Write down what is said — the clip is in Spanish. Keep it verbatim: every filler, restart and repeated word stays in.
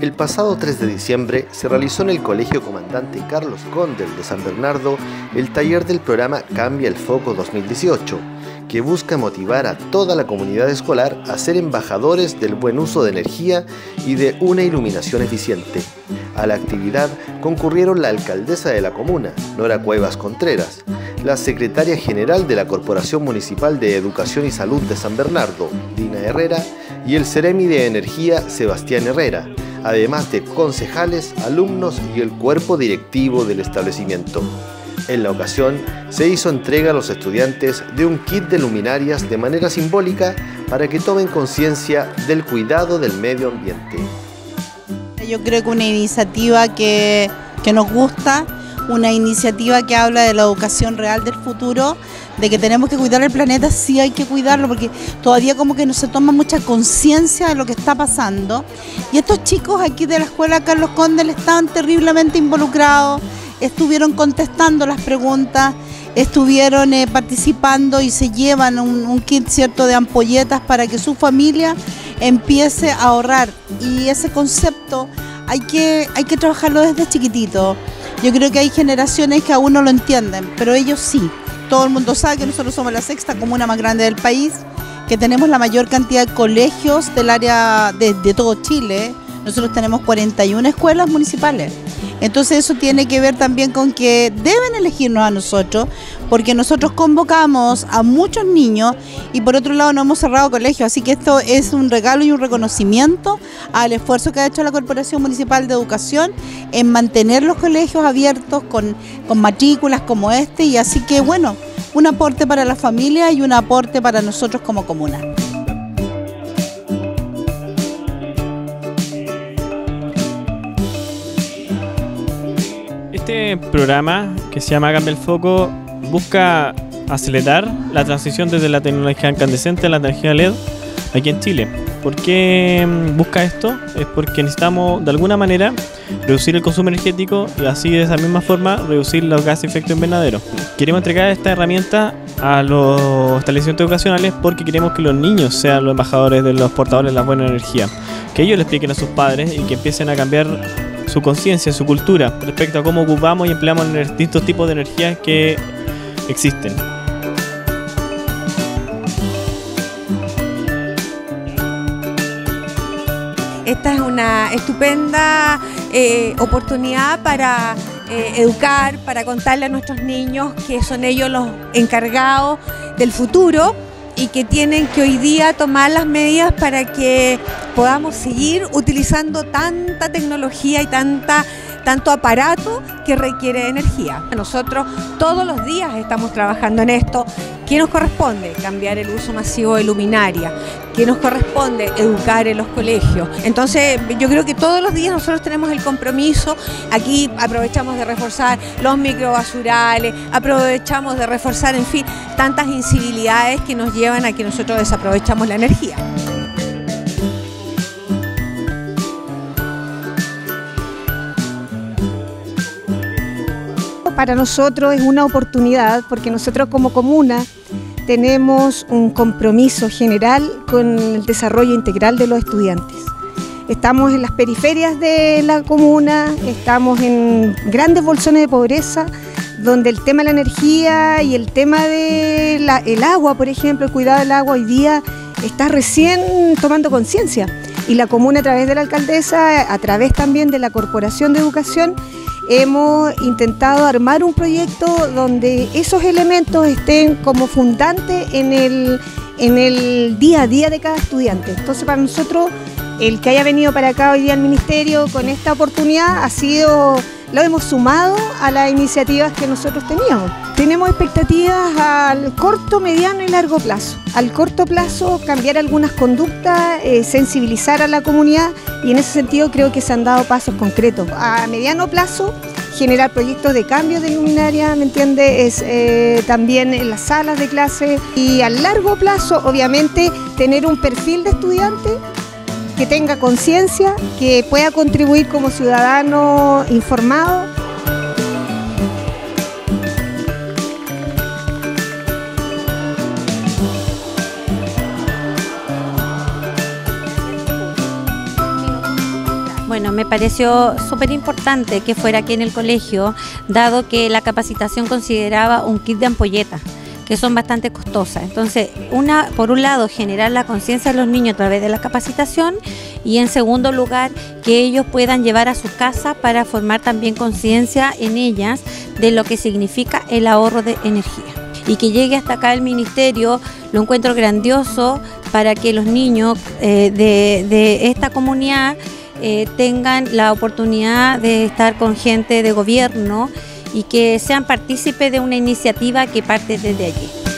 El pasado tres de diciembre se realizó en el Colegio Comandante Carlos Condel de San Bernardo el taller del programa Cambia el Foco dos mil dieciocho, que busca motivar a toda la comunidad escolar a ser embajadores del buen uso de energía y de una iluminación eficiente. A la actividad concurrieron la alcaldesa de la comuna, Nora Cuevas Contreras, la secretaria general de la Corporación Municipal de Educación y Salud de San Bernardo, Dina Herrera, y el Ceremi de Energía, Sebastián Herrera, además de concejales, alumnos y el cuerpo directivo del establecimiento. En la ocasión, se hizo entrega a los estudiantes de un kit de luminarias de manera simbólica para que tomen conciencia del cuidado del medio ambiente. Yo creo que una iniciativa que, que nos gusta, una iniciativa que habla de la educación real del futuro, de que tenemos que cuidar el planeta, sí hay que cuidarlo, porque todavía como que no se toma mucha conciencia de lo que está pasando. Y estos chicos aquí de la Escuela Carlos Condel estaban terriblemente involucrados, estuvieron contestando las preguntas, estuvieron eh, participando y se llevan un, un kit cierto de ampolletas para que su familia empiece a ahorrar. Y ese concepto hay que, hay que trabajarlo desde chiquitito. Yo creo que hay generaciones que aún no lo entienden, pero ellos sí. Todo el mundo sabe que nosotros somos la sexta comuna más grande del país, que tenemos la mayor cantidad de colegios del área de, de todo Chile. Nosotros tenemos cuarenta y una escuelas municipales. Entonces eso tiene que ver también con que deben elegirnos a nosotros, porque nosotros convocamos a muchos niños y por otro lado no hemos cerrado colegios, así que esto es un regalo y un reconocimiento al esfuerzo que ha hecho la Corporación Municipal de Educación en mantener los colegios abiertos con, con matrículas como este, y así que bueno, un aporte para la familia y un aporte para nosotros como comuna. Este programa, que se llama Cambia el Foco, busca acelerar la transición desde la tecnología incandescente a la energía L E D aquí en Chile. ¿Por qué busca esto? Es porque necesitamos de alguna manera reducir el consumo energético y así de esa misma forma reducir los gases de efecto invernadero. Queremos entregar esta herramienta a los establecimientos educacionales porque queremos que los niños sean los embajadores de los portadores de la buena energía, que ellos le expliquen a sus padres y que empiecen a cambiar su conciencia, su cultura respecto a cómo ocupamos y empleamos distintos tipos de energías que existen. Esta es una estupenda eh, oportunidad para eh, educar, para contarle a nuestros niños que son ellos los encargados del futuro y que tienen que hoy día tomar las medidas para que podamos seguir utilizando tanta tecnología y tanta, tanto aparato que requiere energía. Nosotros todos los días estamos trabajando en esto. ¿Qué nos corresponde? Cambiar el uso masivo de luminaria. ¿Qué nos corresponde? Educar en los colegios. Entonces yo creo que todos los días nosotros tenemos el compromiso. Aquí aprovechamos de reforzar los microbasurales, aprovechamos de reforzar, en fin, tantas incivilidades que nos llevan a que nosotros desaprovechamos la energía. Para nosotros es una oportunidad porque nosotros como comuna tenemos un compromiso general con el desarrollo integral de los estudiantes. Estamos en las periferias de la comuna, estamos en grandes bolsones de pobreza, donde el tema de la energía y el tema del agua, por ejemplo, el cuidado del agua hoy día está recién tomando conciencia. Y la comuna, a través de la alcaldesa, a través también de la Corporación de Educación, hemos intentado armar un proyecto donde esos elementos estén como fundantes en el, en el día a día de cada estudiante. Entonces para nosotros el que haya venido para acá hoy día al Ministerio con esta oportunidad ha sido, lo hemos sumado a las iniciativas que nosotros teníamos. Tenemos expectativas al corto, mediano y largo plazo. Al corto plazo cambiar algunas conductas, eh, sensibilizar a la comunidad y en ese sentido creo que se han dado pasos concretos. A mediano plazo generar proyectos de cambio de luminaria, ¿me entiende? Es eh, también en las salas de clase y a largo plazo obviamente tener un perfil de estudiante que tenga conciencia, que pueda contribuir como ciudadano informado. Bueno, me pareció súper importante que fuera aquí en el colegio, dado que la capacitación consideraba un kit de ampolletas, que son bastante costosas. Entonces, una, por un lado, generar la conciencia de los niños a través de la capacitación y en segundo lugar, que ellos puedan llevar a su casa para formar también conciencia en ellas de lo que significa el ahorro de energía. Y que llegue hasta acá el ministerio, lo encuentro grandioso para que los niños eh, de, de esta comunidad eh, tengan la oportunidad de estar con gente de gobierno y que sean partícipes de una iniciativa que parte desde allí.